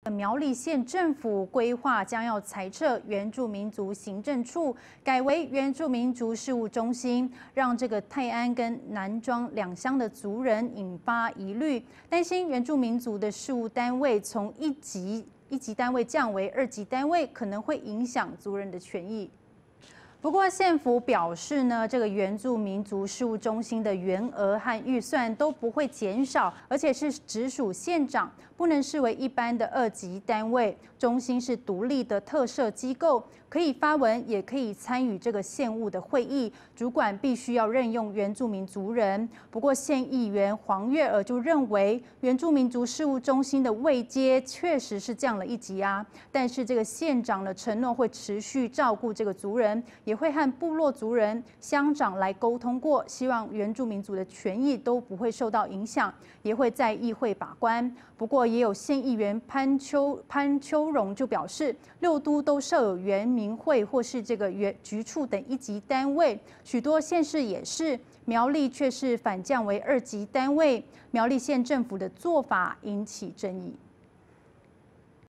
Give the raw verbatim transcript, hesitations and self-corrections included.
苗栗县政府规划将要裁撤原住民族行政处，改为原住民族事务中心，让这个泰安跟南庄两乡的族人引发疑虑，担心原住民族的事务单位从一级一级单位降为二级单位，可能会影响族人的权益。 不过，县府表示呢，这个原住民族事务中心的员额和预算都不会减少，而且是直属县长，不能视为一般的二级单位。中心是独立的特设机构，可以发文，也可以参与这个县务的会议。主管必须要任用原住民族人。不过，县议员黄月娥就认为，原住民族事务中心的位阶确实是降了一级啊，但是这个县长的承诺会持续照顾这个族人。 也会和部落族人、乡长来沟通过，希望原住民族的权益都不会受到影响，也会在议会把关。不过，也有县议员潘秋潘秋荣就表示，六都都设有原民会或是这个原局处等一级单位，许多县市也是，苗栗却是反降为二级单位。苗栗县政府的做法引起争议。